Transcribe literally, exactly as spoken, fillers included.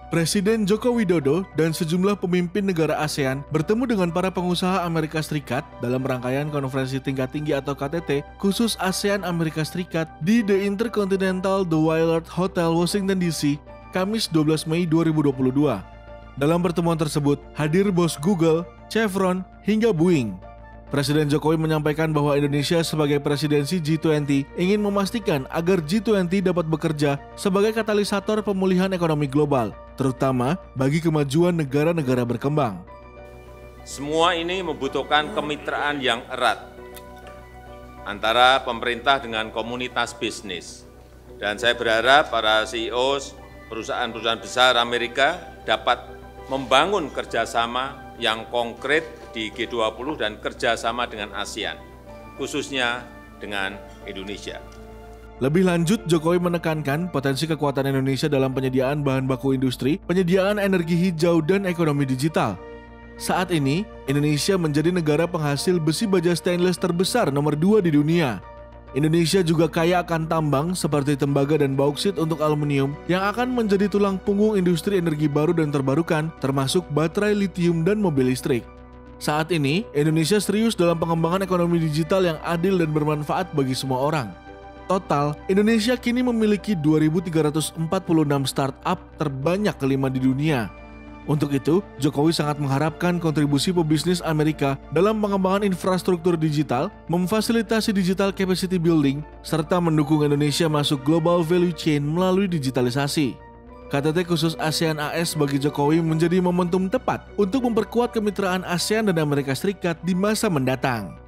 Presiden Joko Widodo dan sejumlah pemimpin negara ASEAN bertemu dengan para pengusaha Amerika Serikat dalam rangkaian konferensi tingkat tinggi atau K T T khusus ASEAN Amerika Serikat di The Intercontinental The Willard Hotel, Washington D C, Kamis dua belas Mei dua ribu dua puluh dua. Dalam pertemuan tersebut hadir bos Google, Chevron, hingga Boeing. Presiden Jokowi menyampaikan bahwa Indonesia sebagai presidensi G dua puluh ingin memastikan agar G dua puluh dapat bekerja sebagai katalisator pemulihan ekonomi global, terutama bagi kemajuan negara-negara berkembang. Semua ini membutuhkan kemitraan yang erat antara pemerintah dengan komunitas bisnis. Dan saya berharap para C E O perusahaan-perusahaan besar Amerika dapat membangun kerjasama yang konkret di G dua puluh dan kerjasama dengan ASEAN, khususnya dengan Indonesia. Lebih lanjut, Jokowi menekankan potensi kekuatan Indonesia dalam penyediaan bahan baku industri, penyediaan energi hijau, dan ekonomi digital. Saat ini, Indonesia menjadi negara penghasil besi baja stainless terbesar nomor dua di dunia. Indonesia juga kaya akan tambang seperti tembaga dan bauksit untuk aluminium yang akan menjadi tulang punggung industri energi baru dan terbarukan, termasuk baterai litium dan mobil listrik. Saat ini, Indonesia serius dalam pengembangan ekonomi digital yang adil dan bermanfaat bagi semua orang. Total, Indonesia kini memiliki dua ribu tiga ratus empat puluh enam startup terbanyak kelima di dunia. Untuk itu, Jokowi sangat mengharapkan kontribusi pebisnis Amerika dalam pengembangan infrastruktur digital, memfasilitasi digital capacity building, serta mendukung Indonesia masuk global value chain melalui digitalisasi. K T T khusus ASEAN-A S bagi Jokowi menjadi momentum tepat untuk memperkuat kemitraan ASEAN dan Amerika Serikat di masa mendatang.